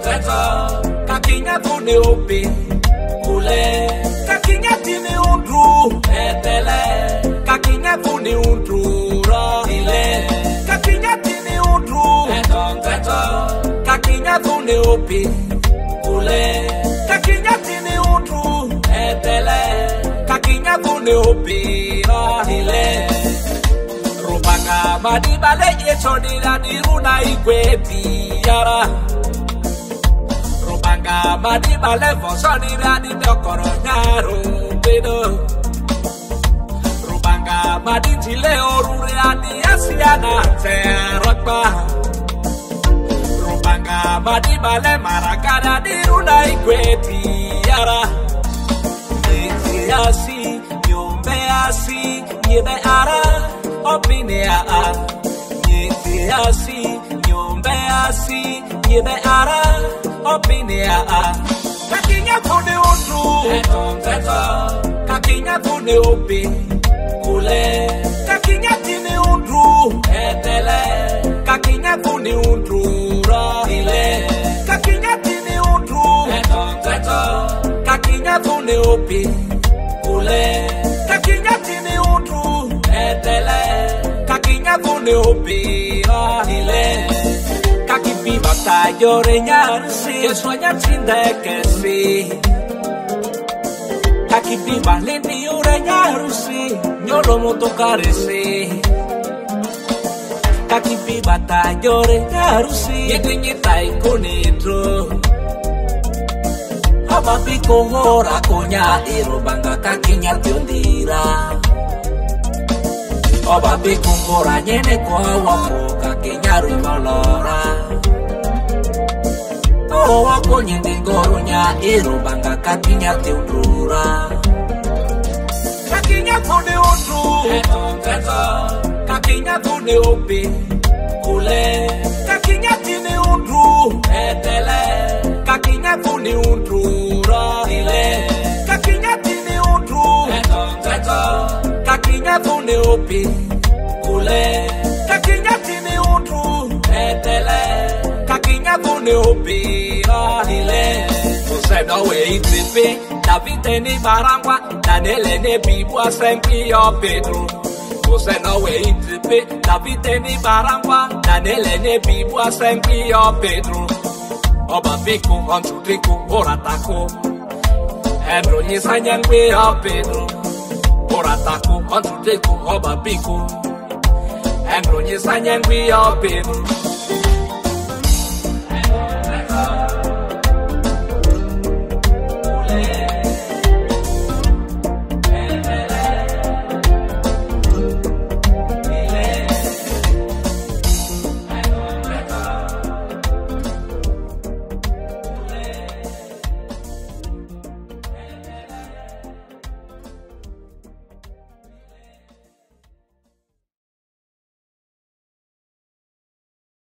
kakinya tuni upi kule kakinya tini undru etele kakinya tuni undru ile kakinya tini undru kakinya tuni upi kule kakinya tini undru etele kakinya tuni upi ile rubanga madi bale yechoni na diruna ikweti yara rubanga madi bale fosoni na di dokoro nyaro pedo rubanga madi tile orure adi asiana terokpa rubanga madi bale Maraga na diruna ikweti yara asi nyombe asi yebe ara opinea yebe asi nyombe asi yebe ara opinea kakinya kune undru kakinya kune upi kule kakinya tini undru etele kakinya kune undru ile kakinya tini undru kakinya kune upi kule kakinya tini undru etele kakinya kune upi ile kakipi batayore nyarsi que sueña sin de que sí kakipi valenti ore nyarsi nyolo motokaresi kakipi batayore nyarsi yekinyita ikonitro abapiko hora konya irobanga kakinya tiondira abapiko hora nyene kwa wako kakinya rumalora wako nyende ngoronya irobanga kakinya tiondura kakinya kone undru kakinya kone upi kule kakinya tini undru etele kakinya kuni undru ile kakinya tini undru kakinya kuni upi kule kakinya tini undru etele kakinya kuni upi ile useno we itipe Davide ni barangwa Daniele ne bibwa sempi yo Pedro useno we itipe Davide ni barangwa Daniele ne bibwa sempi yo Pedro Oba biku, ontu biku, ora taku Embro nyisanya ngwe ya Pedro Ora taku, ontu biku, oba biku Embro nyisanya ngwe ya Pedro